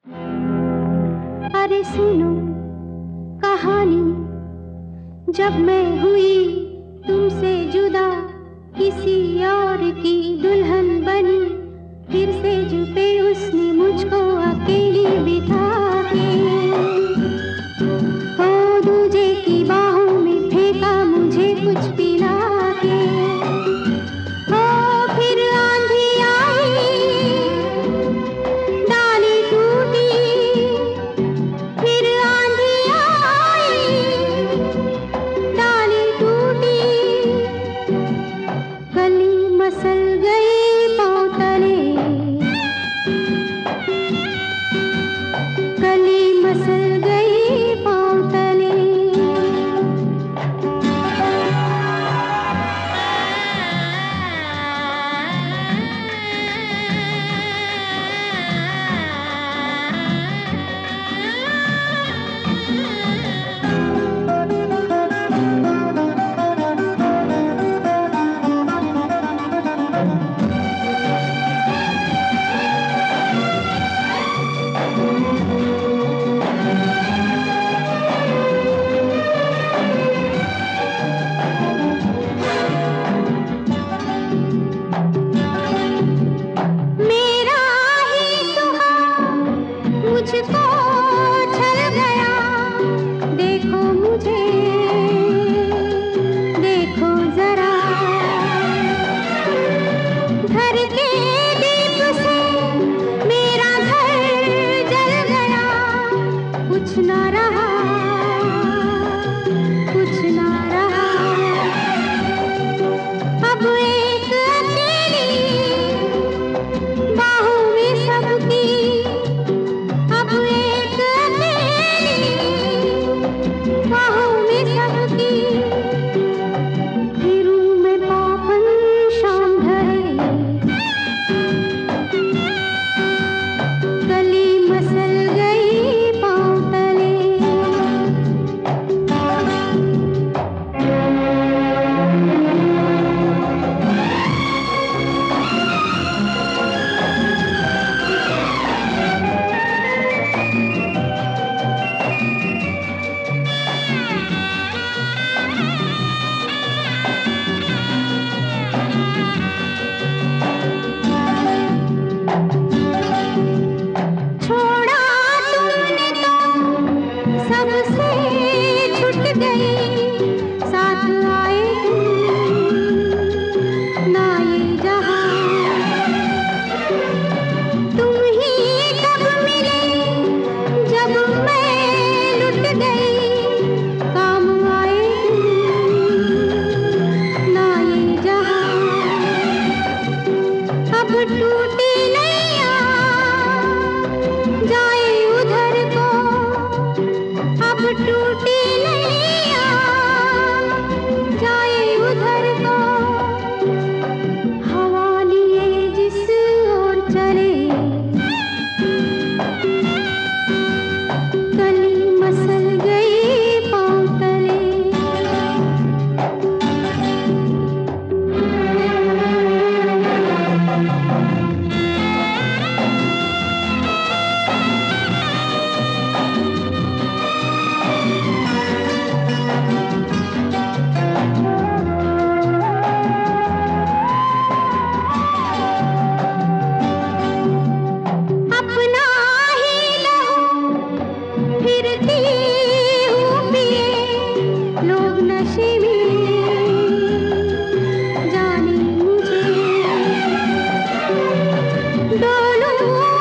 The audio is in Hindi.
अरे सुनो कहानी, जब मैं हुई तुमसे जुदा, किसी और की दुल्हन बनी, फिर से जुटे उसने मुझको अकेली बिठा के, ओ दूजे की बाहों में फेंका मुझे कुछ पिला के। ओ फिर आंधी आई, डाली टूटी, फिर आंधी आई, डाली टूटी, कली मसल गई पाँव तले, कली मसल गई पाँव तले। मेरा ही सुहाग मुझको छल गया, देखो मुझे, देखो जरा, घर के दीप से मेरा घर जल गया, कुछ ना रहा, कुछ ना रहा, अब एक अकेली बाहों में सबकी, अब एक अकेली बाहों में सबकी, फिरूं मैं पापन शाम ढले, कली मसल गई पाँव तले। छोड़ा तुमने तो सबसे छूट गई, साथ आए तुम ना ये जहां, तुम ही कब मिले जब मैं लुट गई, काम आए तुम ना ये जहां, अब टूटी नैया जाए उधर को, अब टूटी नैया जाए उधर को, हवा लिए जिस ओर चले, कली मसल गई पाँव तले। अपना ही लहू फिरती हूँ पिए, लोग नशे में जाने मुझे, डोलूं